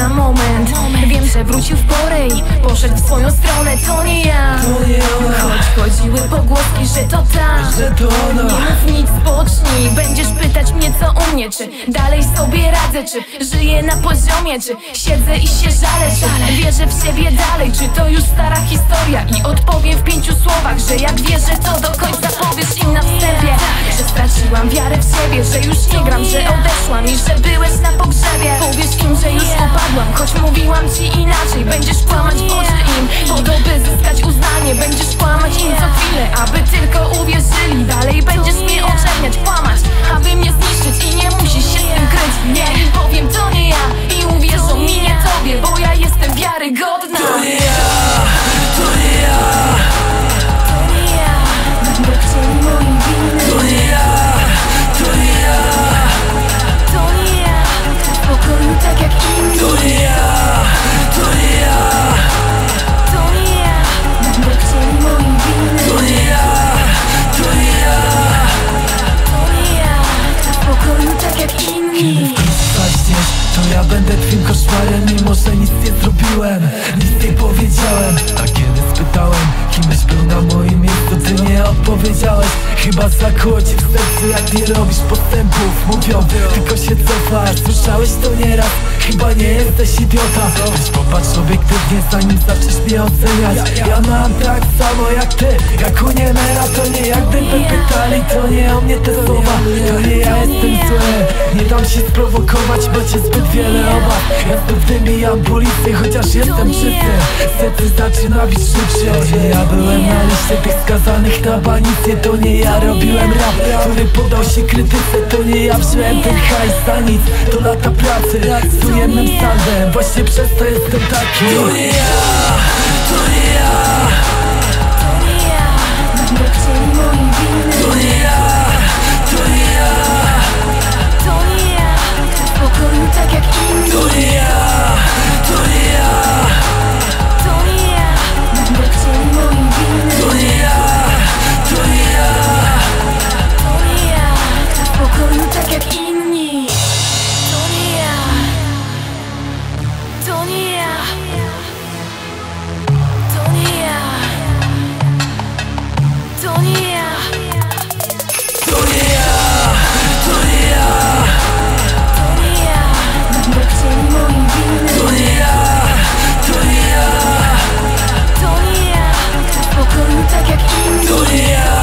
na moment. Wiem, że wrócił w porę i poszedł w swoją stronę. To nie ja, choć chodziły pogłoski, że to ta. Nie mów nic, spocznij. Będziesz pytać mnie co u mnie, czy dalej sobie radzę, czy żyję na poziomie, czy siedzę i się żalę, czy wierzę w siebie dalej, czy to już stara historia. I odpowiem w 5 słowach, że jak wierzę, to do końca powiesz im na wstępie, że straciłam wiarę w siebie, że już nie gram, że odeszłam i że byłeś na pogrzebie. Powiesz im, że już upadłam, choć mówiłam ci inaczej. Będziesz kłamać w oczy im, po to by zyskać uznanie. Będziesz kłamać im co chwilę, aby tylko uwierzyli. Dalej będziesz mnie oczerniać, kłamać, aby mnie zniszczyć. I nie musisz się z tym kręcić. Nie im powiem, to nie ja, i uwierzą mi, nie tobie, bo ja jestem wiarygodna. To nie ja, to nie ja, to nie ja, bo chcieli moim winy. to nie ja, to nie ja, to nie ja, w pokoju tak jak inni. to nie ja, to nie ja, to nie ja, bo chcieli moim winy. to nie ja, to nie ja, to nie ja, w pokoju tak jak inni. Zaśniesz, to ja będę twym koszmarem, mimo że nic nie zrobiłem, nic nie powiedziałem. A kiedy spytałem, kimś był na moim miejscu, ty nie odpowiedziałeś. Chyba zakłuło ci w sercu, jak nie robisz postępów. Mówią, tylko się cofasz, słyszałeś to nieraz. Chyba nie jesteś idiota. Weź popatrz obiektywnie, zanim zaczniesz mnie oceniać. Ja mam tak samo jak ty, jak u Niemera. To nie jak gdyby pytali, to nie o mnie te słowa. To nie ja jestem zły, nie dam się sprowokować, macie zbyt wiele obaw. Ja znów wymijam policję, chociaż jestem czysty. Serce zaczyna bić szybciej. To nie ja byłem na liście tych skazanych na banicję. To nie ja robiłem rap, który podał się krytyce. To nie ja wziąłem ten hajs za nic. To lata pracy z ujemnym saldem, właśnie przez to jestem taki. To nie ja, to nie ja, to nie ja, bo chcieli moim winy. to nie ja, to nie ja, to nie ja, w pokoju tak jak inni. to nie ja, to nie ja, to nie ja, bo chcieli moim winy. to nie ja, to nie ja, to nie ja, w pokoju tak jak inni. To nie ja, to nie ja, to nie ja, to nie ja, to nie ja, to nie ja, to nie ja, bo chcieli moim winy. to nie ja, to nie ja, to nie ja, w pokoju tak jak inni. to nie ja.